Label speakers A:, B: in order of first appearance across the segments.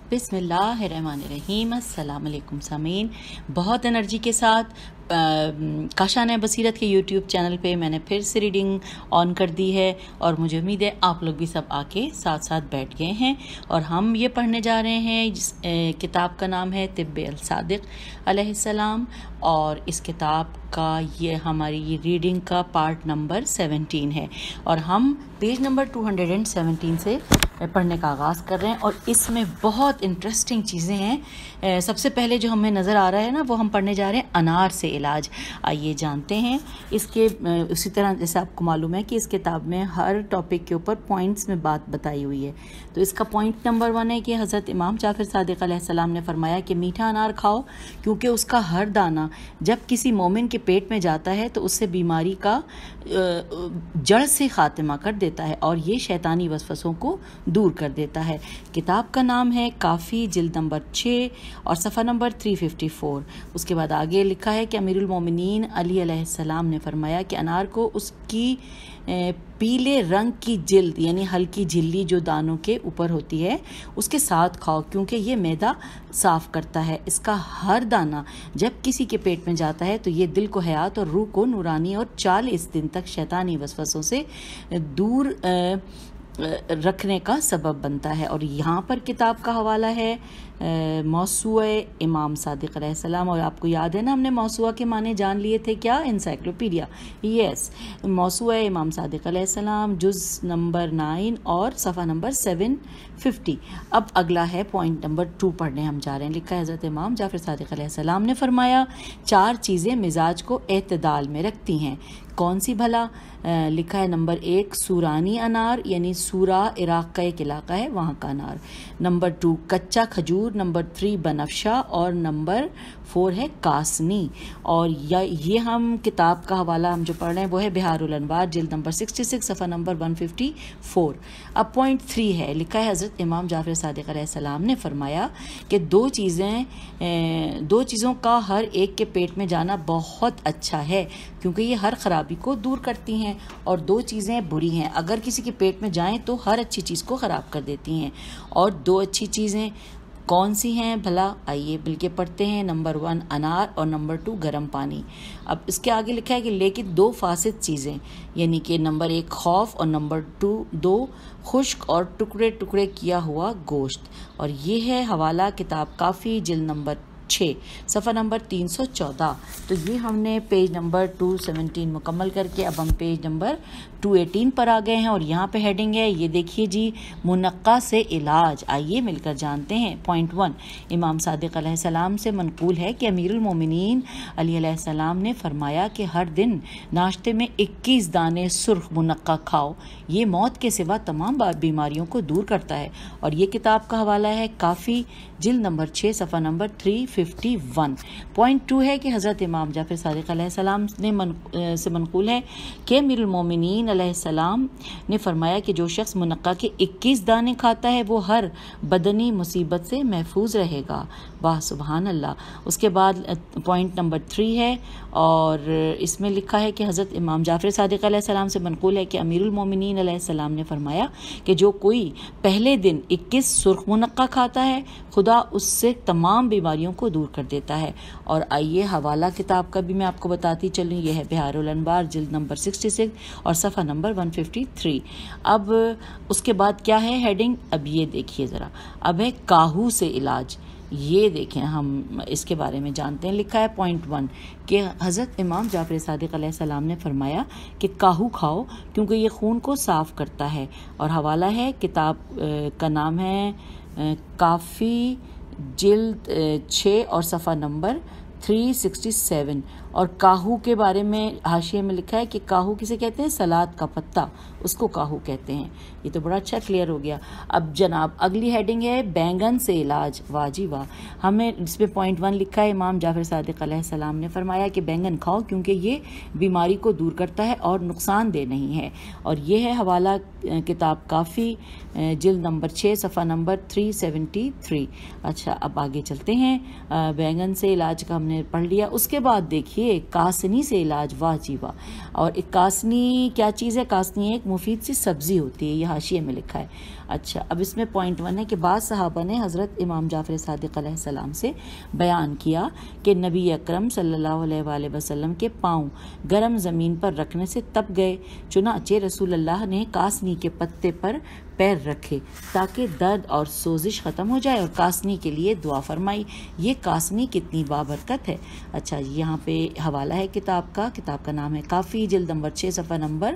A: बिस्मिल्लाहिर्रहमानिर्रहीम। अस्सलाम वालेकुम सामीन। बहुत एनर्जी के साथ काशान बसीरत के यूट्यूब चैनल पे मैंने फिर से रीडिंग ऑन कर दी है और मुझे उम्मीद है आप लोग भी सब आके साथ साथ बैठ गए हैं और हम ये पढ़ने जा रहे हैं जिस किताब का नाम है तिब्बे अल सादिक अलैहिस्सलाम और इस किताब का ये हमारी ये रीडिंग का पार्ट नंबर 17 है और हम पेज नंबर 217 से पढ़ने का आगाज़ कर रहे हैं और इसमें बहुत इंटरेस्टिंग चीज़ें हैं। सबसे पहले जो हमें नज़र आ रहा है ना वो हम पढ़ने जा रहे हैं अनार से इलाज। आइए जानते हैं इसके। उसी तरह जैसे आपको मालूम है कि इस किताब में हर टॉपिक के ऊपर पॉइंट्स में बात बताई हुई है। तो इसका पॉइंट नंबर 1 है कि हज़रत इमाम जाफ़र सादिक अलैहिस्सलाम ने फरमाया कि मीठा अनार खाओ क्योंकि उसका हर दाना जब किसी मोमिन के पेट में जाता है तो उससे बीमारी का जड़ से खात्मा कर देता है और ये शैतानी वसवसों को दूर कर देता है। किताब का नाम है काफ़ी, जिल्द नंबर 6 और सफ़ा नंबर 354। उसके बाद आगे लिखा है कि अमीरुल मोमिनीन अली अलैहिस्सलाम ने फरमाया कि अनार को उसकी पीले रंग की जिल्द यानी हल्की झिल्ली जो दानों के ऊपर होती है उसके साथ खाओ क्योंकि ये मैदा साफ़ करता है। इसका हर दाना जब किसी के पेट में जाता है तो ये दिल को हयात और रूह को नूरानी और 40 दिन तक शैतानी वसवसों से दूर रखने का सबब बनता है। और यहाँ पर किताब का हवाला है मौसूए इमाम सादिक अलैहिस्सलाम। और आपको याद है ना हमने मौसूआ के माने जान लिए थे क्या, एनसाइक्लोपीडिया। यस, मौसूए इमाम सादिक अलैहिस्सलाम जुज़ नंबर 9 और सफ़ा नंबर 750। अब अगला है पॉइंट नंबर 2 पढ़ने हम जा रहे हैं। लिखा है हज़रत इमाम जाफ़र सादिक अलैहिस्सलाम ने फरमाया 4 चीज़ें मिजाज को एतदाल में रखती हैं। कौन सी भला? लिखा है नंबर 1 सूरानी अनार यानी सूरा इराक़ का एक इलाका है वहाँ का अनार। नंबर 2 कच्चा खजूर। नंबर 3 बनफशा और नंबर 4 है कासनी। और ये हम किताब का हवाला हम जो पढ़ रहे हैं वो है बिहारुल अनवार, जिल्द नंबर 66 सफ़ा नंबर 154। अब पॉइंट 3 है। लिखा है हज़रत इमाम जाफ़र सादिक अलैहिस्सलाम ने फरमाया कि दो चीज़ों का हर एक के पेट में जाना बहुत अच्छा है क्योंकि ये हर खराबी को दूर करती हैं और 2 चीज़ें बुरी हैं। अगर किसी के पेट में जाएं तो हर अच्छी चीज़ को ख़राब कर देती हैं। और 2 अच्छी चीज़ें कौन सी हैं भला? आइए बिल्के पढ़ते हैं। नंबर 1 अनार और नंबर 2 गर्म पानी। अब इसके आगे लिखा है कि लेकिन 2 फासिद चीज़ें यानी कि नंबर 1 खौफ और नंबर 2 खुश्क और टुकड़े टुकड़े किया हुआ गोश्त। और ये है हवाला किताब काफ़ी, जिल्द नंबर 6 सफ़ा नंबर 314। तो ये हमने पेज नंबर 217 मुकम्मल करके अब हम पेज नंबर 218 पर आ गए हैं और यहाँ पे हेडिंग है, ये देखिए जी, मुनक्का से इलाज। आइए मिलकर जानते हैं। पॉइंट 1 इमाम सादिक अलैहिस्सलाम से मनकूल है कि अमीरुल मोमिनीन अली अलैहिस्सलाम ने फरमाया कि हर दिन नाश्ते में 21 दाने सुर्ख मुनक्का खाओ, ये मौत के सिवा तमाम बीमारियों को दूर करता है। और ये किताब का हवाला है काफ़ी, जिल्द नंबर 6 सफ़ा नंबर 351। पॉइंट 2 है कि हज़रत इमाम जाफ़र सादिक अलैहिस्सलाम से मनकूल है कि अमीरुल मोमिनीन अलैहिस्सलाम ने फरमाया कि जो शख्स मुनक्का के 21 दाने खाता है वो हर बदनी मुसीबत से महफूज रहेगा। वाह सुबहान अल्लाह। उसके बाद पॉइंट नंबर 3 है और इसमें लिखा है कि हज़रत इमाम जाफ़र सादिक अलैहिस्सलाम से मनकूल है कि अमीरुल मोमिनीन अलैहिस्सलाम ने फरमाया कि जो कोई पहले दिन 21 सुर्ख मुनक्का खाता है खुदा उससे तमाम बीमारियों को दूर कर देता है। और आइए हवाला किताब का भी मैं आपको बताती चलूँ। यह है बिहारुल अनवार, जिल्द नंबर 66 और सफ़ा नंबर 153। अब उसके बाद क्या है हेडिंग, अब ये देखिए ज़रा, अब है काहू से इलाज। ये देखें हम इसके बारे में जानते हैं। लिखा है पॉइंट 1 कि हज़रत इमाम जाफ़र सादिक अलैहिस्सलाम ने फरमाया कि काहू खाओ क्योंकि ये खून को साफ़ करता है। और हवाला है किताब का नाम है काफ़ी, जिल्द 6 और सफ़ा नंबर 367। और काहू के बारे में हाशिए में लिखा है कि काहू किसे कहते हैं? सलाद का पत्ता, उसको काहू कहते हैं। ये तो बड़ा अच्छा क्लियर हो गया। अब जनाब अगली हेडिंग है बैंगन से इलाज। वाह जी वाह। हमें इसमें पॉइंट 1 लिखा है इमाम जाफ़र सादिक अलैहिस्सलाम ने फरमाया कि बैंगन खाओ क्योंकि ये बीमारी को दूर करता है और नुकसानदेह नहीं है। और ये है हवाला किताब काफ़ी, जिल्द नंबर 6 सफ़ा नंबर 373। अच्छा अब आगे चलते हैं। बैंगन से इलाज का हमने पढ़ लिया। उसके बाद देखिए कासनी से इलाज। वाह जी वाह। और एक कासनी क्या चीज़ है? कासनी एक मुफीद सी सब्ज़ी होती है। حاشیے میں لکھا ہے. اچھا، اب اس میں پوائنٹ 1 ہے کہ بعض صحابہ نے حضرت امام جعفر صادق علیہ السلام سے بیان کیا کہ نبی اکرم صلی اللہ علیہ وآلہ وسلم کے پاؤں گرم زمین پر رکھنے سے تپ گئے، چنانچہ رسول اللہ نے کاسنی کے پتے پر پیر رکھے تاکہ درد اور سوزش ختم ہو جائے اور کاسنی کے لیے دعا فرمائی. یہ کاسنی کتنی بابرکت ہے. اچھا، یہاں پہ حوالہ ہے کتاب کا نام ہے کافی، جلد نمبر 6 صفحہ نمبر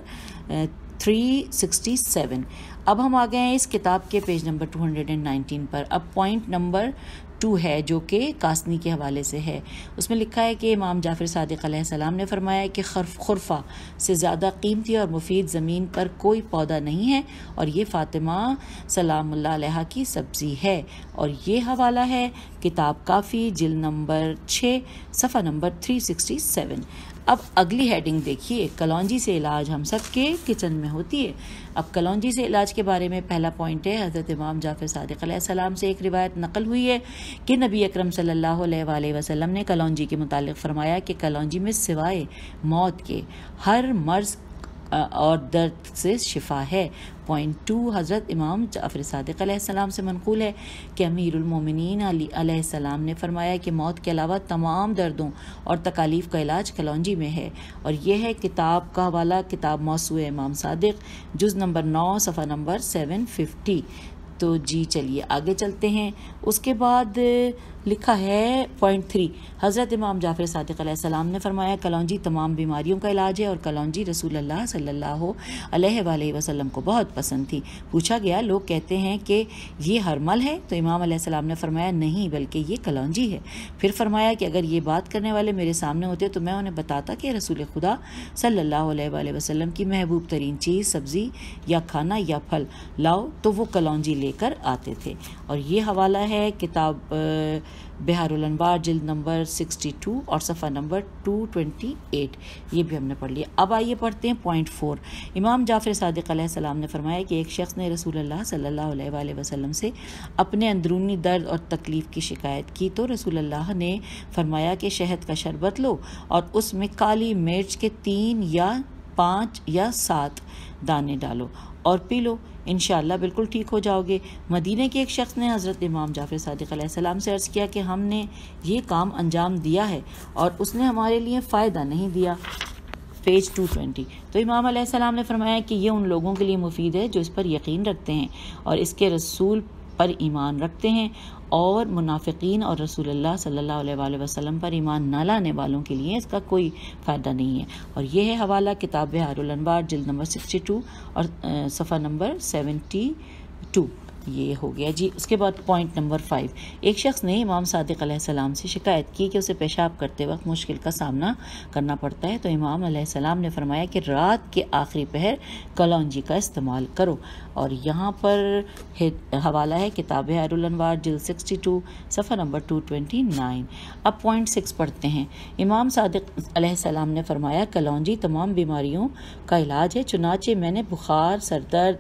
A: 367. اب ہم آ گئے ہیں اس کتاب کے پیج نمبر 219 پر. اب پوائنٹ نمبر 2 ہے جو کہ کاسنی کے حوالے سے ہے. اس میں لکھا ہے کہ امام جعفر صادق علیہ السلام نے فرمایا کہ خرفہ سے زیادہ قیمتی اور مفید زمین پر کوئی پودا نہیں ہے اور یہ فاطمہ سلام اللہ علیہ کی سبزی ہے. اور یہ حوالہ ہے کتاب کافی، جلد نمبر 6 صفحہ نمبر 367. اب اگلی ہیڈنگ دیکھیے، کلونجی سے علاج ہم سب کے کچن میں ہوتی ہے. اب کلونجی سے علاج کے بارے میں پہلا پوائنٹ ہے، حضرت امام جعفر صادق علیہ السلام سے ایک روایت نقل ہوئی ہے کہ نبی اکرم صلی اللہ علیہ وآلہ وسلم نے کلونجی کے متعلق فرمایا کہ کلونجی میں سوائے موت کے ہر مرض اور درد سے شفا ہے. پوائنٹ 2 حضرت امام جعفر صادق علیہ السلام سے منقول ہے کہ امیر المومنین علیہ السلام نے فرمایا کہ موت کے علاوہ تمام دردوں اور تکالیف کا علاج کلونجی میں ہے. اور یہ ہے کتاب کا حوالہ کتاب موسوعہ امام صادق، جز نمبر 9 صفحہ نمبر 750. تو جی چلیے آگے چلتے ہیں. اس کے بعد لکھا ہے پوائنٹ 3، حضرت امام جعفر صادق علیہ السلام نے فرمایا کلونجی تمام بیماریوں کا علاج ہے اور کلونجی رسول اللہ صلی اللہ علیہ وآلہ وسلم کو بہت پسند تھی. پوچھا گیا لوگ کہتے ہیں کہ یہ ہرمل ہے، تو امام علیہ السلام نے فرمایا نہیں بلکہ یہ کلونجی ہے. پھر فرمایا کہ اگر یہ بات کرنے والے میرے سامنے ہوتے تو میں انہیں بتاتا کہ رسول خدا صلی اللہ علیہ وآلہ وسلم کی محبوب ترین چیز سبزی یا کھانا یا پھل لاؤ تو وہ کلونجی لے کر آتے تھے. اور یہ حوالہ ہے کتاب بہار الانوار، جلد نمبر 62 اور صفحہ نمبر 228. یہ بھی ہم نے پڑھ لیا. اب آئیے پڑھتے ہیں پوائنٹ 4. امام جعفر صادق علیہ السلام نے فرمایا کہ ایک شخص نے رسول اللہ صلی اللہ علیہ وآلہ وسلم سے اپنے اندرونی درد اور تکلیف کی شکایت کی تو رسول اللہ نے فرمایا کہ شہد کا شربت لو اور اس میں کالی مرچ کے 3 یا 5 یا 7 دانے ڈالو اور پی لو، انشاءاللہ بالکل ٹھیک ہو جاؤ گے. مدینے کے ایک شخص نے حضرت امام جعفر صادق علیہ السلام سے عرض کیا کہ ہم نے یہ کام انجام دیا ہے اور اس نے ہمارے لیے فائدہ نہیں دیا. پیج 220. تو امام علیہ السلام نے فرمایا کہ یہ ان لوگوں کے لیے مفید ہے جو اس پر یقین رکھتے ہیں اور اس کے رسول پر ایمان رکھتے ہیں، اور منافقین اور رسول اللہ صلی اللہ علیہ وآلہ وسلم پر ایمان نہ لانے والوں کے لیے اس کا کوئی فائدہ نہیں ہے. اور یہ ہے حوالہ کتاب بہار الانوار، جلد نمبر 62 اور صفحہ نمبر 72. یہ ہو گیا جی. اس کے بعد پوائنٹ نمبر 5. ایک شخص نے امام صادق علیہ السلام سے شکایت کی کہ اسے پیشاب کرتے وقت مشکل کا سامنا کرنا پڑتا ہے، تو امام علیہ السلام نے فرمایا کہ رات کے آخری پہر کلونجی کا استعمال کرو. اور یہاں پر حوالہ ہے کتاب بہار الانوار، جلد 62 صفحہ نمبر 229. اب پوائنٹ 6 پڑھتے ہیں. امام صادق علیہ السلام نے فرمایا کلونجی تمام بیماریوں کا علاج ہے، چنانچہ میں نے بخار، سر درد،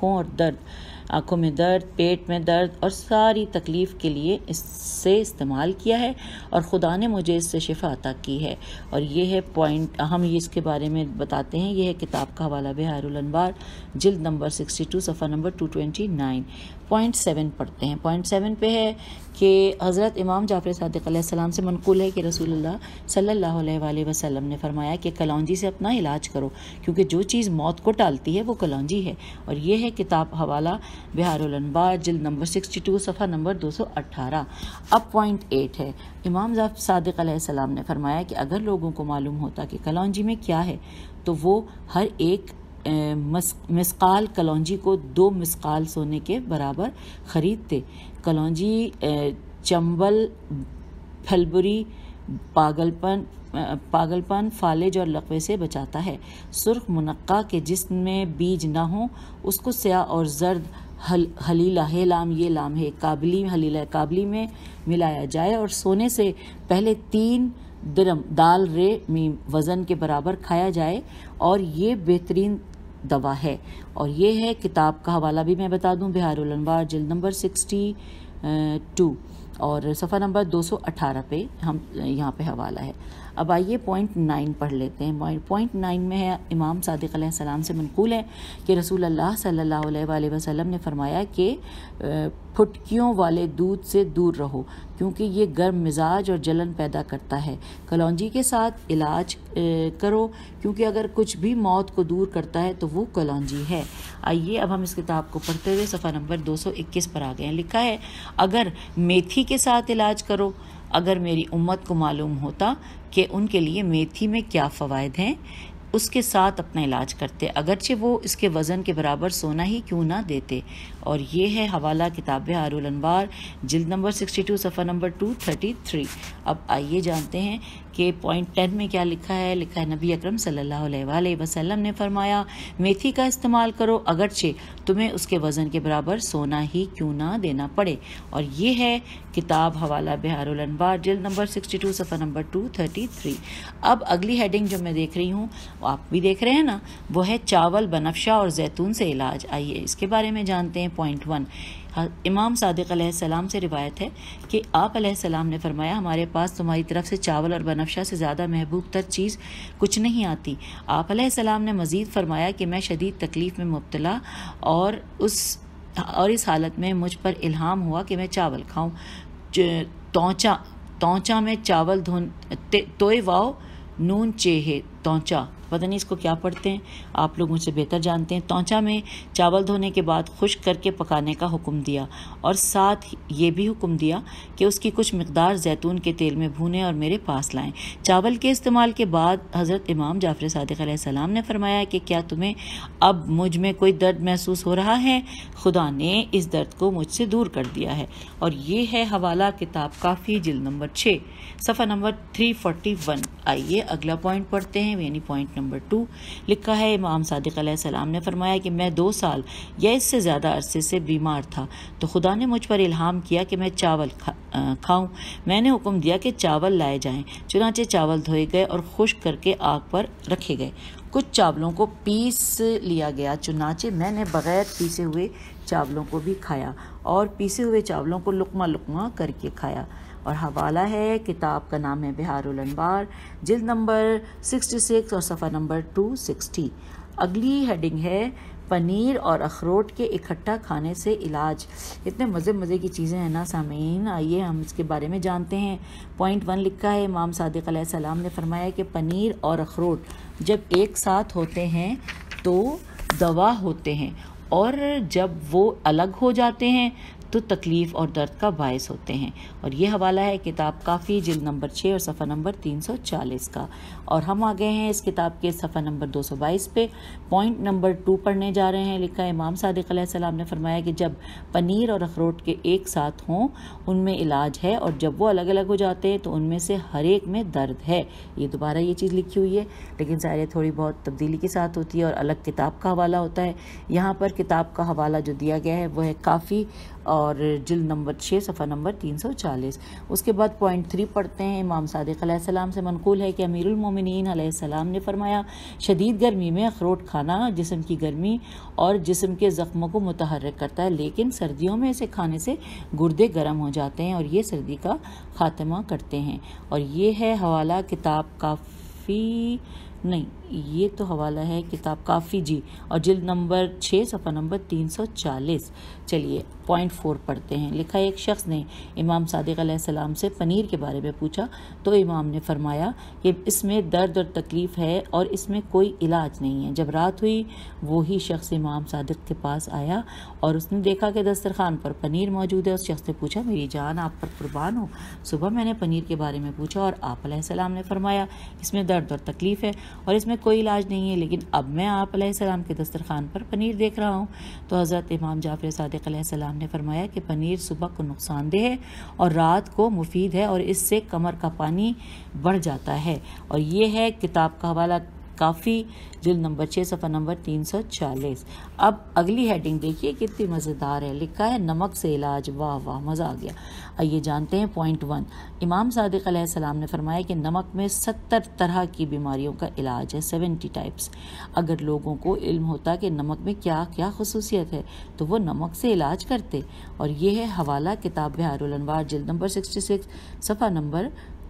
A: آنکھوں میں درد، پیٹ میں درد اور ساری تکلیف کے لیے اس سے استعمال کیا ہے اور خدا نے مجھے اس سے شفا عطا کی ہے. اور یہ ہے پوائنٹ، ہم اس کے بارے میں بتاتے ہیں. یہ ہے کتاب کا حوالہ بہار الانوار، جلد نمبر 62 صفحہ نمبر 229. پوائنٹ 7 پڑھتے ہیں. پوائنٹ 7 پہ ہے کہ حضرت امام جعفر صادق علیہ السلام سے منقول ہے کہ رسول اللہ صلی اللہ علیہ وآلہ وسلم نے فرمایا کہ کلونجی سے اپنا علاج کرو کیونکہ جو چیز موت کو ٹالتی ہے وہ کلونجی ہے. اور یہ ہے کتاب حوالہ بہار الانوار، جلد نمبر 62 صفحہ نمبر 218. اب پوائنٹ 8 ہے. امام جعفر صادق علیہ السلام نے فرمایا کہ اگر لوگوں کو معلوم ہوتا کہ کلونجی میں کیا ہے تو وہ ہر ایک مسقال کلونجی کو 2 مسقال سونے کے برابر خریدتے. کلونجی چنبل، پھلبری، پاگل پن، فالج اور لقوے سے بچاتا ہے. سرخ منقع کے جسم میں بیج نہ ہوں اس کو سیاہ اور زرد حلیلہ ہے، لام یہ لام ہے کابلی، حلیلہ کابلی میں ملایا جائے اور سونے سے پہلے 3 درم دال رے میم وزن کے برابر کھایا جائے اور یہ بہترین دوا ہے. اور یہ ہے کتاب کا حوالہ بھی میں بتا دوں، بہار الانوار، جلد نمبر 62 اور صفحہ نمبر 218 پہ ہم یہاں پہ حوالہ ہے. اب آئیے پوائنٹ 9 پڑھ لیتے ہیں۔ پوائنٹ 9 میں ہے، امام صادق علیہ السلام سے منقول ہے کہ رسول اللہ صلی اللہ علیہ وآلہ وسلم نے فرمایا کہ پھٹکیوں والے دودھ سے دور رہو کیونکہ یہ گرم مزاج اور جلن پیدا کرتا ہے۔ کلونجی کے ساتھ علاج کرو کیونکہ اگر کچھ بھی موت کو دور کرتا ہے تو وہ کلونجی ہے۔ آئیے اب ہم اس کتاب کو پڑھتے ہوئے صفحہ نمبر 221 پر آ گئے ہیں۔ لکھا ہے، اگر میتھی کے ساتھ علاج کرو، اگر میری امت کو معلوم ہوتا کہ ان کے لیے میتھی میں کیا فوائد ہیں، اس کے ساتھ اپنا علاج کرتے، اگرچہ وہ اس کے وزن کے برابر سونا ہی کیوں نہ دیتے۔ اور یہ ہے حوالہ کتاب بحار الانوار، جلد نمبر 62، صفحہ نمبر 233۔ اب آئیے جانتے ہیں کہ پوائنٹ 10 میں کیا لکھا ہے۔ لکھا ہے، نبی اکرم صلی اللہ علیہ وآلہ وسلم نے فرمایا، میتھی کا استعمال کرو اگرچہ تمہیں اس کے وزن کے برابر سونا ہی کیوں نہ دینا پڑے۔ اور یہ ہے کتاب حوالہ بحار الانوار، جلد نمبر 62، صفحہ نمبر 233۔ اب اگلی ہیڈنگ جو میں دیکھ رہی ہوں، آپ بھی دیکھ رہے ہیں نا، وہ ہے چاول، بنفشہ اور زیتون سے علاج۔ آئیے اس کے بارے میں جانتے ہیں۔ پوائنٹ 1، امام صادق علیہ السلام سے روایت ہے کہ آپ علیہ السلام نے فرمایا، ہمارے پاس تمہاری طرف سے چاول اور بنفشہ سے زیادہ محبوب تر چیز کچھ نہیں آتی۔ آپ علیہ السلام نے مزید فرمایا کہ میں شدید تکلیف میں مبتلا اور اس حالت میں مجھ پر الہام ہوا کہ میں چاول کھاؤں۔ تونچا میں چاول توئے واؤ نون چیہے تونچا، پتہ نہیں اس کو کیا پڑھتے ہیں، آپ لوگ مجھ سے بہتر جانتے ہیں۔ تونچا میں چاول دھونے کے بعد خشک کر کے پکانے کا حکم دیا اور ساتھ یہ بھی حکم دیا کہ اس کی کچھ مقدار زیتون کے تیل میں بھونیں اور میرے پاس لائیں۔ چاول کے استعمال کے بعد حضرت امام جعفر صادق علیہ السلام نے فرمایا کہ کیا تمہیں اب مجھ میں کوئی درد محسوس ہو رہا ہے؟ خدا نے اس درد کو مجھ سے دور کر دیا ہے۔ اور یہ ہے حوالہ کتاب کافی، جلد نمبر 6، صفحہ نمبر 341۔ آئیے اگلا پوائنٹ پڑھتے ہیں، یعنی پوائنٹ نمبر 2۔ لکھا ہے، امام صادق علیہ السلام نے فرمایا کہ میں 2 سال یا اس سے زیادہ عرصے سے بیمار تھا تو خدا نے مجھ پر الہام کیا کہ میں چاول کھاؤں۔ میں نے حکم دیا کہ چاول لائے جائیں، چنانچہ چاول دھوئے گئے اور خشک کر کے آگ پر رکھے گئے۔ کچھ چاولوں کو پیس لیا گیا، چنانچہ میں نے بغیر پیسے ہوئے چاولوں کو بھی کھایا اور پیسے ہوئے چاولوں کو لقمہ لقمہ کر کے کھایا۔ اور حوالہ ہے، کتاب کا نام ہے بحار الانوار، جلد نمبر 66 اور صفحہ نمبر 260۔ اگلی ہیڈنگ ہے، پنیر اور اخروٹ کے اکٹھا کھانے سے علاج۔ اتنے مزے کی چیزیں ہیں نا سامعین، آئیے ہم اس کے بارے میں جانتے ہیں۔ پوائنٹ 1 لکھا ہے، امام صادق علیہ السلام نے فرمایا کہ پنیر اور اخروٹ جب ایک ساتھ ہوتے ہیں تو دوا ہوتے ہیں، اور جب وہ الگ ہو جاتے ہیں تو تکلیف اور درد کا باعث ہوتے ہیں۔ اور یہ حوالہ ہے کتاب کافی، جلد نمبر 6 اور صفحہ نمبر 340 کا۔ اور ہم آ گئے ہیں اس کتاب کے صفحہ نمبر 222 پہ، پوائنٹ نمبر 2 پڑھنے جا رہے ہیں۔ لکھا ہے، امام صادق علیہ السلام نے فرمایا کہ جب پنیر اور اخروٹ کے ایک ساتھ ہوں ان میں علاج ہے، اور جب وہ الگ الگ ہو جاتے ہیں تو ان میں سے ہر ایک میں درد ہے۔ یہ دوبارہ یہ چیز لکھی ہوئی ہے، لیکن ظاہر تھوڑی بہت تبدیلی کے ساتھ ہوتی ہے اور الگ کتاب کا حوالہ ہوتا ہے۔ یہاں پر کتاب کا حوالہ جو دیا گیا ہے وہ ہے کافی، اور جلد نمبر 6 صفحہ نمبر 340۔ اس کے بعد پوائنٹ 3 پڑھتے ہیں۔ امام صادق علیہ السلام سے منقول ہے کہ امیر المومنین علیہ السلام نے فرمایا، شدید گرمی میں اخروٹ کھانا جسم کی گرمی اور جسم کے زخموں کو متحرک کرتا ہے، لیکن سردیوں میں اسے کھانے سے گردے گرم ہو جاتے ہیں اور یہ سردی کا خاتمہ کرتے ہیں۔ اور یہ ہے حوالہ کتاب کافی، نہیں یہ تو حوالہ ہے کتاب کافی جی، اور جلد نمبر 6 صفحہ نمبر 340۔ چلیے پوائنٹ 4 پڑھتے ہیں۔ لکھا ہے، ایک شخص نے امام صادق علیہ السلام سے پنیر کے بارے میں پوچھا تو امام نے فرمایا کہ اس میں درد اور تکلیف ہے اور اس میں کوئی علاج نہیں ہے۔ جب رات ہوئی وہی شخص امام صادق کے پاس آیا اور اس نے دیکھا کہ دسترخوان پر پنیر موجود ہے۔ اس شخص نے پوچھا، میری جان آپ پر قربان ہو، صبح میں نے پنیر کے بارے میں پوچھا اور آپ علیہ السلام نے فرمایا اس میں درد اور تکلیف ہے اور اس میں کوئی علاج نہیں ہے، لیکن اب میں آپ علیہ السلام کے دسترخوان پر پنیر دیکھ رہا ہوں۔ تو حضرت امام جعفر صادق علیہ السلام نے فرمایا کہ پنیر صبح کو نقصان دہ ہے اور رات کو مفید ہے اور اس سے کمر کا پانی بڑھ جاتا ہے۔ اور یہ ہے کتاب کا حوالہ کافی، جلد نمبر 6 صفحہ نمبر 340۔ اب اگلی ہیڈنگ دیکھیے کتنی مزیدار ہے۔ لکھا ہے، نمک سے علاج، واہ واہ مزہ آ گیا۔ آئیے جانتے ہیں پوائنٹ 1۔ امام صادق علیہ السلام نے فرمایا کہ نمک میں 70 طرح کی بیماریوں کا علاج ہے، 70 ٹائپس۔ اگر لوگوں کو علم ہوتا کہ نمک میں کیا کیا خصوصیت ہے تو وہ نمک سے علاج کرتے۔ اور یہ ہے حوالہ کتاب بحار الانوار، جلد نمبر 66 صفحہ نمبر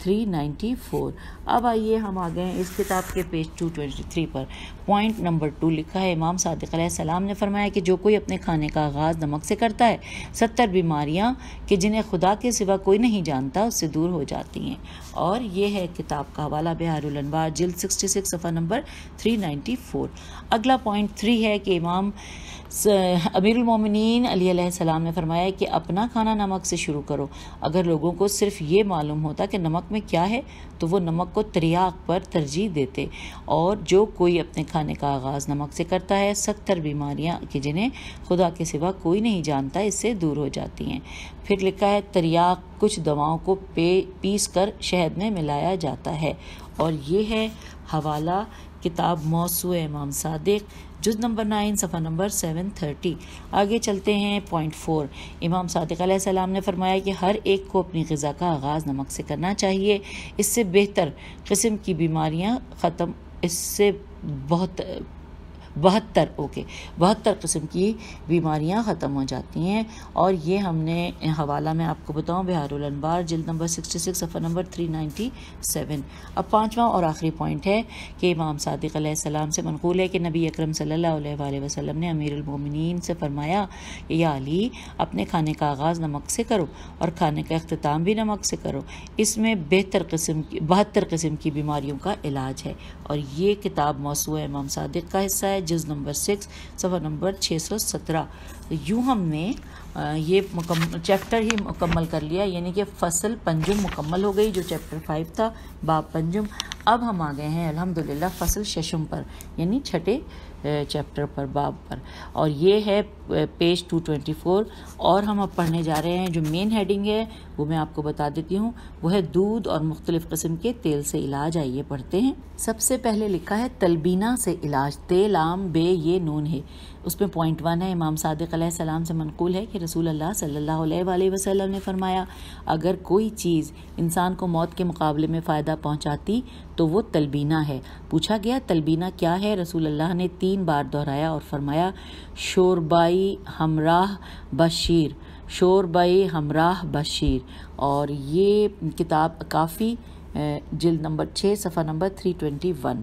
A: 394۔ اب آئیے ہم آ گئے ہیں اس کتاب کے پیج 223 پر۔ پوائنٹ نمبر 2 لکھا ہے، امام صادق علیہ السلام نے فرمایا کہ جو کوئی اپنے کھانے کا آغاز نمک سے کرتا ہے 70 بیماریاں کہ جنہیں خدا کے سوا کوئی نہیں جانتا اس سے دور ہو جاتی ہیں۔ اور یہ ہے کتاب کا حوالہ بحار الانوار جلد 66 صفحہ نمبر 394۔ اگلا پوائنٹ 3 ہے کہ امام امیر المومنین علیہ السلام نے فرمایا کہ اپنا کھانا نمک سے شروع کرو۔ اگر لوگوں کو صرف یہ معلوم ہوتا کہ نمک میں کیا ہے تو وہ نمک کو تریاق پر ترجیح دیتے۔ اور جو کوئی اپنے کھانے کا آغاز نمک سے کرتا ہے 70 بیماریاں کہ جنہیں خدا کے سوا کوئی نہیں جانتا اس سے دور ہو جاتی ہیں۔ پھر لکھا ہے تریاق کچھ دواؤں کو پیس کر شہد میں ملایا جاتا ہے۔ اور یہ ہے حوالہ کتاب موسوعہ امام صادق جز نمبر 9 صفحہ نمبر 730۔ آگے چلتے ہیں پوائنٹ 4۔ امام صادق علیہ السلام نے فرمایا کہ ہر ایک کو اپنی غذا کا آغاز نمک سے کرنا چاہیے، اس سے بہتر قسم کی بیماریاں ختم، اس سے 72 قسم کی بیماریاں ختم ہو جاتی ہیں۔ اور یہ ہم نے حوالہ میں آپ کو بتاؤں بحار الانوار جلد نمبر 66 صفحہ نمبر 397۔ اب پانچواں اور آخری پوائنٹ ہے کہ امام صادق علیہ السلام سے منقول ہے کہ نبی اکرم صلی اللہ علیہ وآلہ وسلم نے امیر المومنین سے فرمایا کہ یا علی اپنے کھانے کا آغاز نمک سے کرو اور کھانے کا اختتام بھی نمک سے کرو، اس میں 72 قسم کی بیماریوں کا علاج ہے۔ اور یہ کتاب موسوعہ امام صادق کا حصہ ہے جز نمبر 6 صفحہ نمبر 617۔ یوں ہم نے یہ چیپٹر ہی مکمل کر لیا، یعنی کہ فصل پنجم مکمل ہو گئی جو چیپٹر 5 تھا، باب پنجم۔ اب ہم آ گئے ہیں الحمدللہ فصل ششم پر، یعنی چھٹے چیپٹر پر، باب پر، اور یہ ہے پیج 224۔ اور ہم اب پڑھنے جا رہے ہیں جو مین ہیڈنگ ہے وہ میں آپ کو بتا دیتی ہوں، وہ ہے دودھ اور مختلف قسم کے تیل سے علاج۔ آئیے پڑھتے ہیں۔ سب سے پہلے لکھا ہے تلبینہ سے علاج، تے لام بے یہ نون ہے۔ اس میں پوائنٹ 1 ہے، امام صادق علیہ السلام سے منقول ہے کہ رسول اللہ صلی اللہ علیہ وآلہ وسلم نے فرمایا اگر کوئی چیز انسان کو موت کے مقابلے میں فائدہ پہنچاتی تو وہ تلبینہ ہے۔ پوچھا گیا تلبینہ کیا ہے؟ رسول اللہ نے 3 بار دہرایا اور فرمایا شوربائی ہمراہ بشیر، شوربائی ہمراہ بشیر۔ اور یہ کتاب کافی جلد نمبر 6 صفحہ نمبر 321۔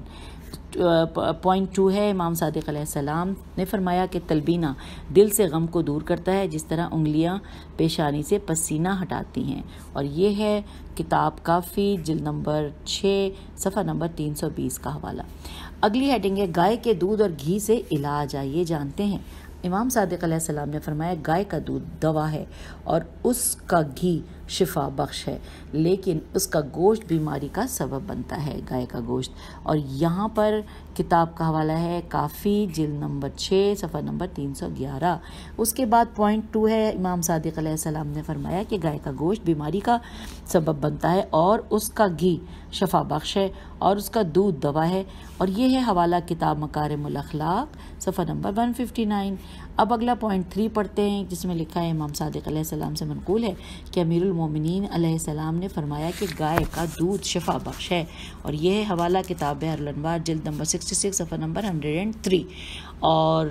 A: پوائنٹ 2 ہے، امام صادق علیہ السلام نے فرمایا کہ تلبینہ دل سے غم کو دور کرتا ہے جس طرح انگلیاں پیشانی سے پسینہ ہٹاتی ہیں۔ اور یہ ہے کتاب کافی جلد نمبر 6 صفحہ نمبر 320 کا حوالہ۔ اگلی ہیڈنگ ہے گائے کے دودھ اور گھی سے علاج۔ آئیے جانتے ہیں۔ امام صادق علیہ السلام نے فرمایا گائے کا دودھ دوا ہے اور اس کا گھی شفا بخش ہے، لیکن اس کا گوشت بیماری کا سبب بنتا ہے، گائے کا گوشت۔ اور یہاں پر کتاب کا حوالہ ہے کافی جلد نمبر 6 صفحہ نمبر 311۔ اس کے بعد پوائنٹ 2 ہے، امام صادق علیہ السلام نے فرمایا کہ گائے کا گوشت بیماری کا سبب بنتا ہے اور اس کا گھی شفا بخش ہے اور اس کا دودھ دوا ہے۔ اور یہ ہے حوالہ کتاب مکارم الاخلاق صفحہ نمبر 159۔ اب اگلا پوائنٹ 3 پڑھتے ہیں جس میں لکھا ہے امام صادق علیہ السلام سے منقول ہے کہ امیر المومنین علیہ السلام نے فرمایا کہ گائے کا دودھ شفا بخش ہے۔ اور یہ ہے حوالہ کتاب بحار الانوار جلد نمبر 66 صفحہ نمبر 103۔ اور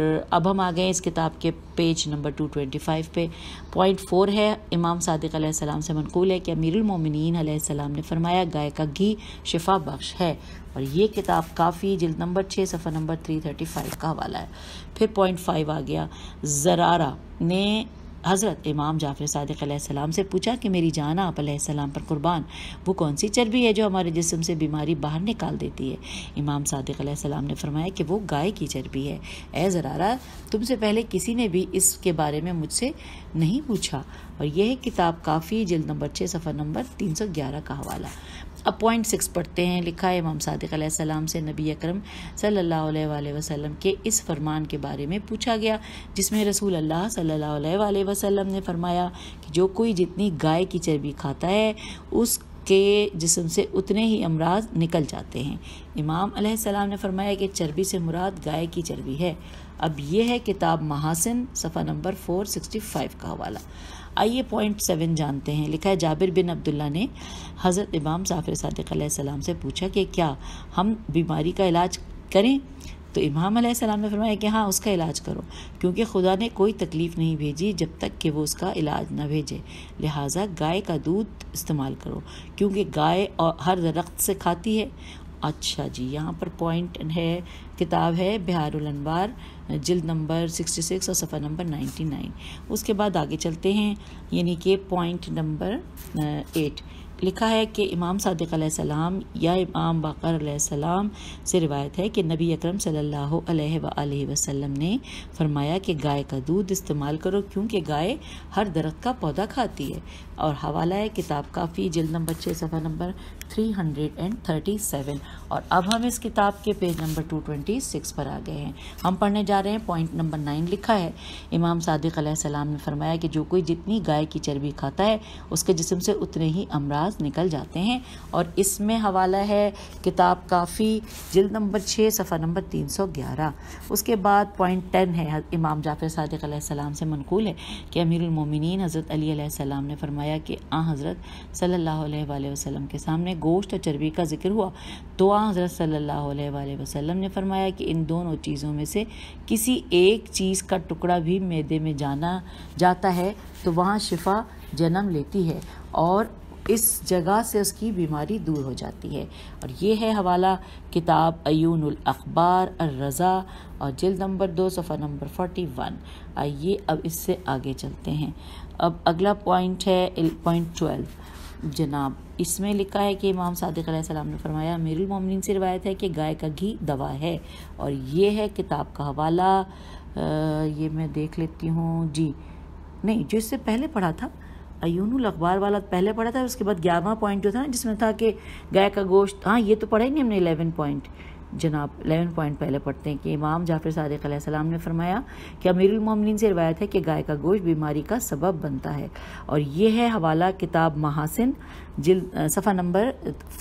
A: اب ہم آ گئے اس کتاب کے پیج نمبر 225 پہ۔ پوائنٹ 4 ہے، امام صادق علیہ السلام سے منقول ہے کہ امیر المومنین علیہ السلام نے فرمایا گائے کا گھی شفا بخش ہے۔ اور یہ کتاب کافی جلد نمبر 6 صفحہ نمبر 335 کا حوالہ ہے۔ پھر پوائنٹ 5 آ گیا، زرارہ نے حضرت امام جعفر صادق علیہ السلام سے پوچھا کہ میری جان آپ علیہ السلام پر قربان، وہ کون سی چربی ہے جو ہمارے جسم سے بیماری باہر نکال دیتی ہے؟ امام صادق علیہ السلام نے فرمایا کہ وہ گائے کی چربی ہے۔ اے زرارہ، تم سے پہلے کسی نے بھی اس کے بارے میں مجھ سے نہیں پوچھا۔ اور یہ ہے کتاب کافی جلد نمبر 6 صفحہ نمبر 311 کا حوالہ۔ اب پوائنٹ 6 پڑھتے ہیں، لکھا ہے امام صادق علیہ السلام سے نبی اکرم صلی اللہ علیہ وآلہ وسلم کے اس فرمان کے بارے میں پوچھا گیا جس میں رسول اللہ صلی اللہ علیہ وآلہ وسلم نے فرمایا کہ جو کوئی جتنی گائے کی چربی کھاتا ہے اس کے جسم سے اتنے ہی امراض نکل جاتے ہیں۔ امام علیہ السلام نے فرمایا کہ چربی سے مراد گائے کی چربی ہے۔ اب یہ ہے کتاب محاسن صفحہ نمبر 465 کا حوالہ۔ آئیے پوائنٹ 7 جانتے ہیں، لکھا ہے جابر بن عبداللہ نے حضرت امام جعفر صادق علیہ السلام سے پوچھا کہ کیا ہم بیماری کا علاج کریں؟ تو امام علیہ السلام نے فرمایا کہ ہاں اس کا علاج کرو، کیونکہ خدا نے کوئی تکلیف نہیں بھیجی جب تک کہ وہ اس کا علاج نہ بھیجے، لہٰذا گائے کا دودھ استعمال کرو، کیونکہ گائے ہر درخت سے کھاتی ہے۔ اچھا جی، یہاں پر پوائنٹ ہے، کتاب ہے بہار الانوار، جلد نمبر 66 اور صفحہ نمبر 99۔ اس کے بعد آگے چلتے ہیں، یعنی کہ پوائنٹ نمبر 8 لکھا ہے کہ امام صادق علیہ السلام یا امام باقر علیہ السلام سے روایت ہے کہ نبی اکرم صلی اللہ علیہ وآلہ وسلم نے فرمایا کہ گائے کا دودھ استعمال کرو، کیونکہ گائے ہر درخت کا پودا کھاتی ہے۔ اور حوالہ ہے کتاب کافی، جلد نمبر 6 صفحہ نمبر 337۔ اور اب ہم اس کتاب کے پیج نمبر 226 پر آ گئے ہیں۔ ہم پڑھنے جا رہے ہیں پوائنٹ نمبر 9۔ لکھا ہے امام صادق علیہ السلام نے فرمایا کہ جو کوئی جتنی گائے کی چربی کھاتا ہے اس کے جسم سے اتنے ہی امراض نکل جاتے ہیں۔ اور اس میں حوالہ ہے کتاب کافی، جلد نمبر 6 صفحہ نمبر 311۔ اس کے بعد پوائنٹ 10 ہے، امام جعفر صادق علیہ السلام سے منقول ہے کہ امیر المومنین حضرت علی علیہ السلام نے فرمایا کہ حضرت صلی اللہ علیہ وآلہ وسلم کے سامنے گوشت اور چربی کا ذکر ہوا تو حضرت صلی اللہ علیہ وآلہ وسلم نے فرمایا کہ ان دونوں چیزوں میں سے کسی ایک چیز کا ٹکڑا بھی معدے میں جاتا ہے تو وہاں شفا جنم لیتی ہے اور اس جگہ سے اس کی بیماری دور ہو جاتی ہے۔ اور یہ ہے حوالہ کتاب عیون الاخبار الرضا اور جلد نمبر 2 صفحہ نمبر 41۔ آئیے اب اس سے آگے چلتے ہیں۔ اب اگلا پوائنٹ ہے پوائنٹ 12 جناب، اس میں لکھا ہے کہ امام صادق علیہ السلام نے فرمایا، امیر المومنین سے روایت ہے کہ گائے کا گھی دوا ہے، اور یہ ہے کتاب کا حوالہ، یہ میں دیکھ لیتی ہوں جی، نہیں جو اس سے پہلے پڑھا تھا عیون الاخبار والا پہلے پڑھا تھا، اس کے بعد 11واں پوائنٹ جو تھا نا جس میں تھا کہ گائے کا گوشت، ہاں یہ تو پڑھا ہی نہیں ہم نے 11 پوائنٹ جناب، 11 پوائنٹ پہلے پڑھتے ہیں کہ امام جعفر صادق علیہ السلام نے فرمایا کہ امیر المومنین سے روایت ہے کہ گائے کا گوشت بیماری کا سبب بنتا ہے، اور یہ ہے حوالہ کتاب محاسن، جلد صفحہ نمبر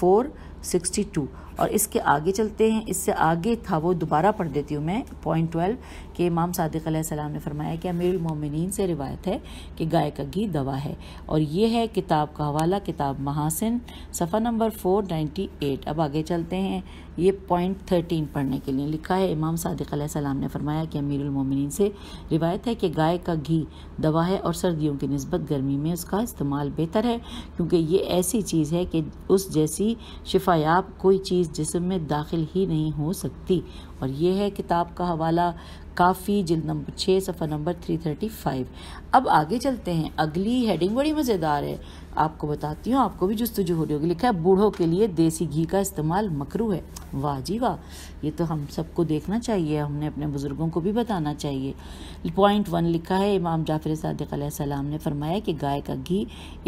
A: 462۔ اور اس کے آگے چلتے ہیں، اس سے آگے تھا وہ دوبارہ پڑھ دیتی ہوں میں، پوائنٹ 12 کہ امام صادق علیہ السلام نے فرمایا کہ امیر المومنین سے روایت ہے کہ گائے کا گھی دوا ہے، اور یہ ہے کتاب کا حوالہ کتاب محاسن، صفحہ نمبر 498۔ اب آگے چلتے ہیں، یہ پوائنٹ 13 پڑھنے کے لیے لکھا ہے امام صادق علیہ السلام نے فرمایا کہ امیر المومنین سے روایت ہے کہ گائے کا گھی دوا ہے اور سردیوں کی نسبت گرمی میں اس کا استعمال بہتر ہے، کیونکہ یہ ایسی چیز ہے کہ اس جیسی شفا یاب کوئی چیز جسم میں داخل ہی نہیں ہو سکتی۔ اور یہ ہے کتاب کا حوالہ کافی، جلد نمبر 6 صفحہ نمبر 335۔ اب آگے چلتے ہیں، اگلی ہیڈنگ بڑی مزیدار ہے، آپ کو بتاتی ہوں، آپ کو بھی جستجو ہو رہی ہوگی۔ لکھا ہے بوڑھوں کے لیے دیسی گھی کا استعمال مکروہ ہے۔ واہ جی واہ، یہ تو ہم سب کو دیکھنا چاہیے، ہم نے اپنے بزرگوں کو بھی بتانا چاہیے۔ پوائنٹ 1 لکھا ہے امام جعفر صادق علیہ السلام نے فرمایا کہ گائے کا گھی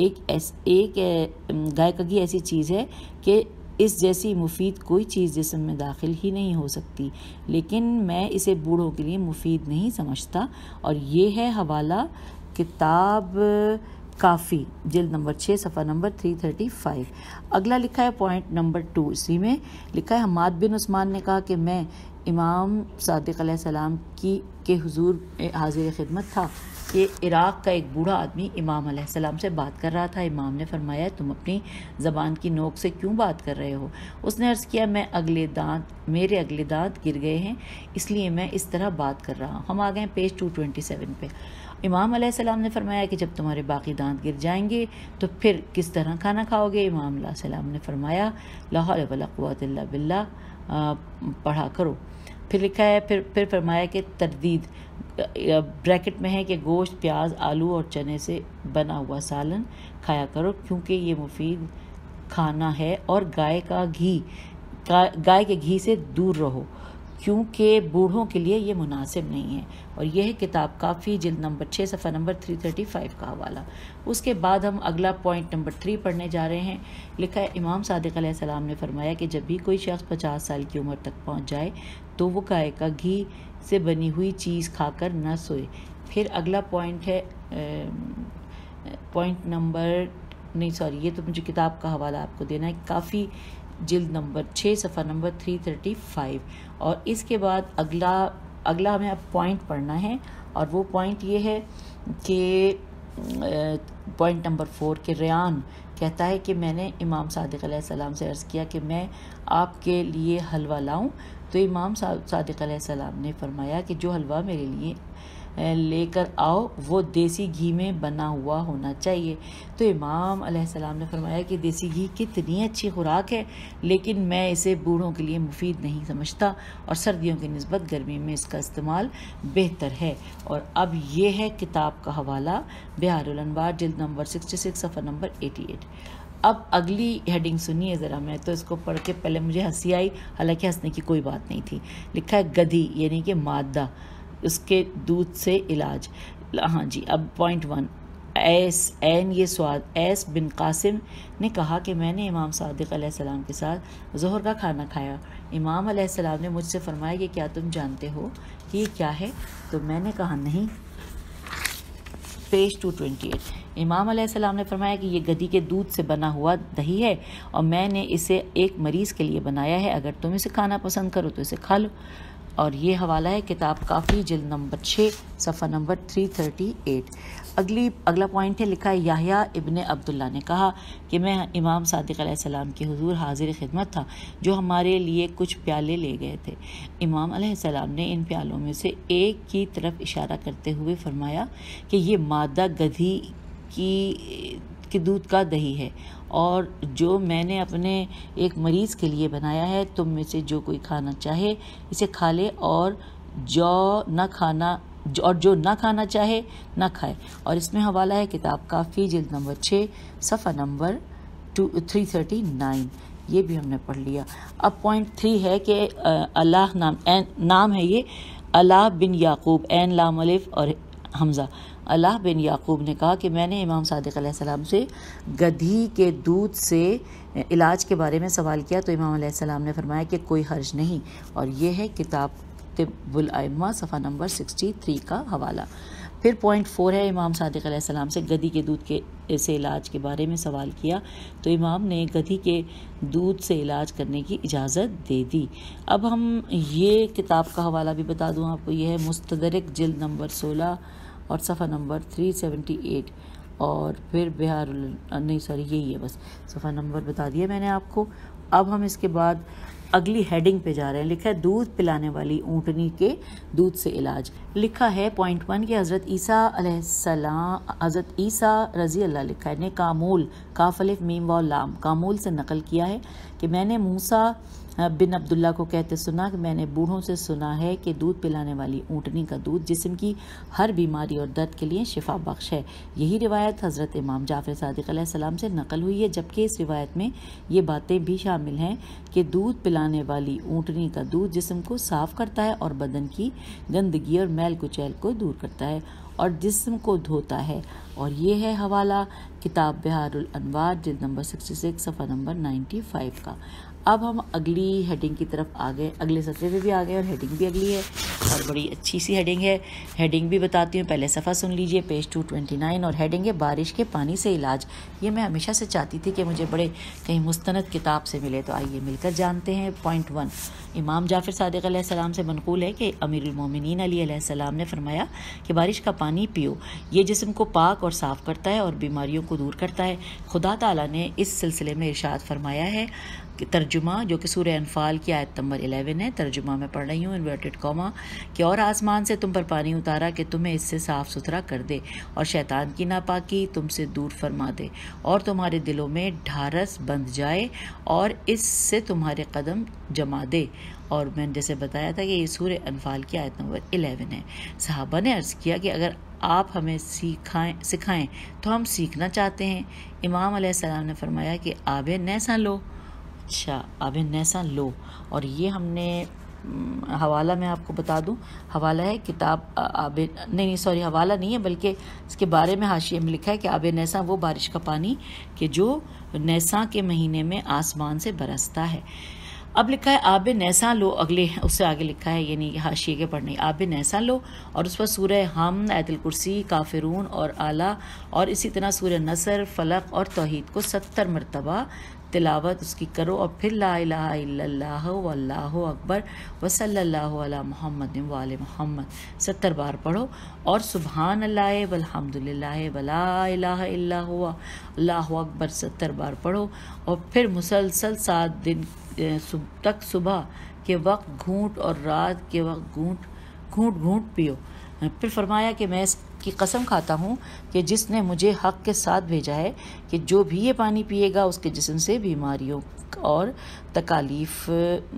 A: گائے کا گھی ایسی چیز ہے کہ اس جیسی مفید کوئی چیز جسم میں داخل ہی نہیں ہو سکتی، لیکن میں اسے بوڑھوں کے لیے مفید نہیں سمجھتا۔ اور یہ ہے حوالہ کتاب کافی، جلد نمبر 6 صفحہ نمبر 335۔ اگلا لکھا ہے پوائنٹ نمبر 2، اسی میں لکھا ہے حماد بن عثمان نے کہا کہ میں امام صادق علیہ السلام کے حضور حاضر خدمت تھا کہ عراق کا ایک بوڑھا آدمی امام علیہ السلام سے بات کر رہا تھا۔ امام نے فرمایا تم اپنی زبان کی نوک سے کیوں بات کر رہے ہو؟ اس نے عرض کیا میرے اگلے دانت گر گئے ہیں، اس لیے میں اس طرح بات کر رہا ہوں۔ ہم آ گئے پیج 227 پہ۔ امام علیہ السلام نے فرمایا کہ جب تمہارے باقی دانت گر جائیں گے تو پھر کس طرح کھانا کھاؤ گے؟ امام علیہ السلام نے فرمایا لا حول ولا قوت الا باللہ پڑھا کرو۔ پھر لکھا ہے پھر فرمایا کہ تردید بریکٹ میں ہے کہ گوشت، پیاز، آلو اور چنے سے بنا ہوا سالن کھایا کرو، کیونکہ یہ مفید کھانا ہے، اور گائے کے گھی سے دور رہو، کیونکہ بوڑھوں کے لیے یہ مناسب نہیں ہے۔ اور یہ ہے کتاب کافی، جلد نمبر 6 صفحہ نمبر 335 کا حوالہ۔ اس کے بعد ہم اگلا پوائنٹ نمبر 3 پڑھنے جا رہے ہیں۔ لکھا ہے امام صادق علیہ السلام نے فرمایا کہ جب بھی کوئی شخص 50 سال کی عمر تک پہنچ جائے تو وہ گائے کا گھی سے بنی ہوئی چیز کھا کر نہ سوئے۔ پھر اگلا پوائنٹ ہے پوائنٹ نمبر یہ تو مجھے کتاب کا حوالہ آپ کو دینا ہے، کافی جلد نمبر 6 صفحہ نمبر 335۔ اور اس کے بعد اگلا ہمیں اب پوائنٹ پڑھنا ہے، اور وہ پوائنٹ یہ ہے کہ پوائنٹ نمبر 4 کہ ریان کہتا ہے کہ میں نے امام صادق علیہ السلام سے عرض کیا کہ میں آپ کے لیے حلوہ لاؤں، تو امام صادق علیہ السلام نے فرمایا کہ جو حلوہ میرے لیے لے کر آؤ وہ دیسی گھی میں بنا ہوا ہونا چاہیے۔ تو امام علیہ السلام نے فرمایا کہ دیسی گھی کتنی اچھی خوراک ہے، لیکن میں اسے بوڑھوں کے لیے مفید نہیں سمجھتا، اور سردیوں کی نسبت گرمی میں اس کا استعمال بہتر ہے۔ اور اب یہ ہے کتاب کا حوالہ، بہار الانوار، جلد نمبر 66، صفحہ نمبر 88۔ اب اگلی ہیڈنگ سنیے ذرا، میں تو اس کو پڑھ کے پہلے مجھے ہنسی آئی، حالانکہ ہنسنے کی کوئی بات نہیں تھی۔ لکھا ہے گدھی یعنی کہ مادہ، اس کے دودھ سے علاج۔ ہاں جی، اب پوائنٹ 1، یہ سواد ایس بن قاسم نے کہا کہ میں نے امام صادق علیہ السلام کے ساتھ ظہر کا کھانا کھایا۔ امام علیہ السلام نے مجھ سے فرمایا کہ کیا تم جانتے ہو کہ یہ کیا ہے؟ تو میں نے کہا نہیں۔ پیج 228، امام علیہ السلام نے فرمایا کہ یہ گدھی کے دودھ سے بنا ہوا دہی ہے، اور میں نے اسے ایک مریض کے لیے بنایا ہے، اگر تم اسے کھانا پسند کرو تو اسے کھا لو۔ اور یہ حوالہ ہے کتاب کافی، جلد نمبر 6، صفحہ نمبر 338۔ اگلا پوائنٹ ہے، لکھا ہے یحییٰ ابن عبداللہ نے کہا کہ میں امام صادق علیہ السلام کے حضور حاضر خدمت تھا، جو ہمارے لیے کچھ پیالے لے گئے تھے۔ امام علیہ السلام نے ان پیالوں میں سے ایک کی طرف اشارہ کرتے ہوئے فرمایا کہ یہ مادہ گدھی کی دودھ کا دہی ہے، اور جو میں نے اپنے ایک مریض کے لیے بنایا ہے، تم میں سے جو کوئی کھانا چاہے اسے کھا لے، اور جو نہ کھانا چاہے نہ کھائے۔ اور اس میں حوالہ ہے کتاب کافی، جلد نمبر 6، صفحہ نمبر 339۔ یہ بھی ہم نے پڑھ لیا۔ اب پوائنٹ 3 ہے کہ اللہ نام ہے یہ اللہ بن یعقوب، عین لام الف اور حمزہ۔ اللہ بن یعقوب نے کہا کہ میں نے امام صادق علیہ السلام سے گدھی کے دودھ سے علاج کے بارے میں سوال کیا، تو امام علیہ السلام نے فرمایا کہ کوئی حرج نہیں۔ اور یہ ہے کتاب طب الائمہ، صفحہ نمبر 63 کا حوالہ۔ پھر پوائنٹ 4 ہے، امام صادق علیہ السلام سے گدھی کے دودھ سے علاج کے بارے میں سوال کیا، تو امام نے گدھی کے دودھ سے علاج کرنے کی اجازت دے دی۔ اب ہم یہ کتاب کا حوالہ بھی بتا دوں آپ کو، یہ ہے مستدرک، جلد نمبر 16 اور صفحہ نمبر 378، اور پھر یہی ہے بس، صفحہ نمبر بتا دیا میں نے آپ کو۔ اب ہم اس کے بعد اگلی ہیڈنگ پہ جا رہے ہیں، لکھا ہے دودھ پلانے والی اونٹنی کے دودھ سے علاج۔ لکھا ہے پوائنٹ 1 کہ حضرت عیسیٰ رضی اللہ لکھا ہے نے کامول، کاف الف میم واو لام، کامول سے نقل کیا ہے کہ میں نے موسیٰ بن عبداللہ کو کہتے سنا کہ میں نے بوڑھوں سے سنا ہے کہ دودھ پلانے والی اونٹنی کا دودھ جسم کی ہر بیماری اور درد کے لیے شفا بخش ہے۔ یہی روایت حضرت امام جعفر صادق علیہ السلام سے نقل ہوئی ہے، جبکہ اس روایت میں یہ باتیں بھی شامل ہیں کہ دودھ پلانے والی اونٹنی کا دودھ جسم کو صاف کرتا ہے اور بدن کی گندگی اور میل کچیل کو دور کرتا ہے اور جسم کو دھوتا ہے۔ اور یہ ہے حوالہ کتاب بہار الانوار، جلد نمبر 66، صفحہ نمبر 95 کا۔ اب ہم اگلی ہیڈنگ کی طرف آ گئے، اگلے صفحے پہ بھی آ گئے، اور ہیڈنگ بھی اگلی ہے اور بڑی اچھی سی ہیڈنگ ہے۔ ہیڈنگ بھی بتاتی ہوں، پہلے صفحہ سن لیجئے، پیج 229، اور ہیڈنگ ہے بارش کے پانی سے علاج۔ یہ میں ہمیشہ سے چاہتی تھی کہ مجھے بڑے کہیں مستند کتاب سے ملے، تو آئیے مل کر جانتے ہیں۔ پوائنٹ 1، امام جعفر صادق علیہ السلام سے منقول ہے کہ امیر المومنین علی علیہ السلام نے فرمایا کہ بارش کا پانی پیو، یہ جسم کو پاک اور صاف کرتا ہے اور بیماریوں کو دور کرتا ہے۔ خدا تعالیٰ نے اس سلسلے میں ارشاد فرمایا ہے، ترجمہ جو کہ سورہ انفال کی آیت نمبر 11 ہے، ترجمہ میں پڑھ رہی ہوں انورٹڈ کاما، کہ اور آسمان سے تم پر پانی اتارا کہ تمہیں اس سے صاف ستھرا کر دے اور شیطان کی ناپاکی تم سے دور فرما دے اور تمہارے دلوں میں ڈھارس بندھ جائے اور اس سے تمہارے قدم جما دے۔ اور میں نے جیسے بتایا تھا کہ یہ سورہ انفال کی آیت نمبر 11 ہے۔ صحابہ نے عرض کیا کہ اگر آپ ہمیں سکھائیں تو ہم سیکھنا چاہتے ہیں۔ امام علیہ السلام نے فرمایا کہ آب نیساں لو۔ اچھا، آب نیساں لو۔ اور یہ ہم نے حوالہ میں آپ کو بتا دوں، حوالہ ہے کتاب حوالہ نہیں ہے بلکہ اس کے بارے میں حاشیے میں لکھا ہے کہ آب نیساں وہ بارش کا پانی کہ جو نیساں کے مہینے میں آسمان سے برستا ہے۔ اب لکھا ہے آب نیساں لو، اس سے آگے لکھا ہے، یعنی حاشیے کے پڑھنے، آب نیساں لو، اور اس پر سورہ حمد، آیت الکرسی، کافرون اور اعلیٰ، اور اسی طرح سورہ نصر، فلق اور توحید کو 70 مرتبہ تلاوت اس کی کرو، اور پھر لا الہ الا اللہ واللہ اکبر وصلی اللہ علی محمد وآل محمد 70 بار پڑھو، اور سبحان اللہ والحمد للہ ولا الہ الا ہوا اللہ اکبر 70 بار پڑھو، اور پھر مسلسل 7 دن تک صبح کے وقت گھونٹ اور رات کے وقت گھونٹ پیو۔ پھر فرمایا کہ میں اس کی قسم کھاتا ہوں کہ جس نے مجھے حق کے ساتھ بھیجا ہے کہ جو بھی یہ پانی پیے گا اس کے جسم سے بیماریاں اور تکالیف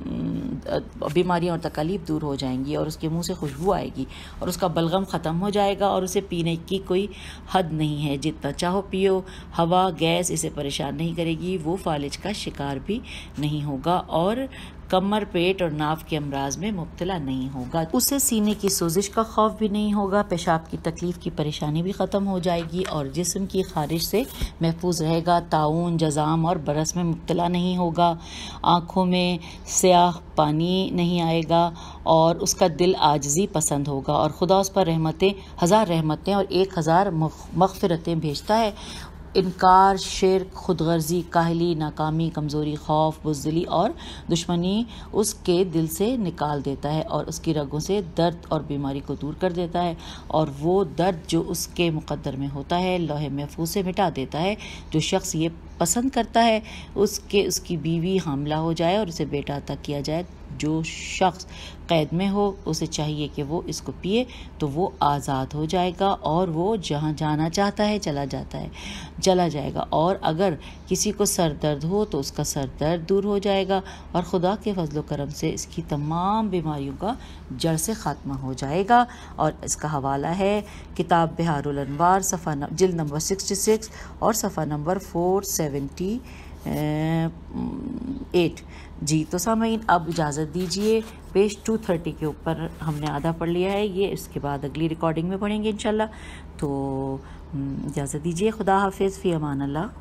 A: دور ہو جائیں گی، اور اس کے منہ سے خوشبو آئے گی، اور اس کا بلغم ختم ہو جائے گا، اور اسے پینے کی کوئی حد نہیں ہے، جتنا چاہو پیو، ہوا گیس اسے پریشان نہیں کرے گی، وہ فالج کا شکار بھی نہیں ہوگا، اور کمر، پیٹ اور ناف کے امراض میں مبتلا نہیں ہوگا، اسے سینے کی سوزش کا خوف بھی نہیں ہوگا، پیشاب کی تکلیف کی پریشانی بھی ختم ہو جائے گی، اور جسم کی خارش سے محفوظ رہے گا، طاعون، جزام اور برس میں مبتلا نہیں ہوگا، آنکھوں میں سیاہ پانی نہیں آئے گا، اور اس کا دل عاجزی پسند ہوگا، اور خدا اس پر 1000 رحمتیں اور 1000 مغفرتیں بھیجتا ہے۔ انکار، شرک، خود غرضی، کاہلی، ناکامی، کمزوری، خوف، بزدلی اور دشمنی اس کے دل سے نکال دیتا ہے، اور اس کی رگوں سے درد اور بیماری کو دور کر دیتا ہے، اور وہ درد جو اس کے مقدر میں ہوتا ہے لوح محفوظ سے مٹا دیتا ہے۔ جو شخص یہ پسند کرتا ہے اس کی بیوی حاملہ ہو جائے اور اسے بیٹا عطا کیا جائے، جو شخص قید میں ہو اسے چاہیے کہ وہ اس کو پیے تو وہ آزاد ہو جائے گا، اور وہ جہاں جانا چاہتا ہے چلا جائے گا، اور اگر کسی کو سر درد ہو تو اس کا سر درد دور ہو جائے گا، اور خدا کے فضل و کرم سے اس کی تمام بیماریوں کا جڑ سے خاتمہ ہو جائے گا۔ اور اس کا حوالہ ہے کتاب بہار الانوار، جلد نمبر 66 اور صفحہ نمبر 478۔ جی تو سامعین، اب اجازت دیجیے، پیج 230 کے اوپر ہم نے آدھا پڑھ لیا ہے، یہ اس کے بعد اگلی ریکارڈنگ میں پڑھیں گے انشاءاللہ۔ تو اجازت دیجیے، خدا حافظ، فی امان اللہ۔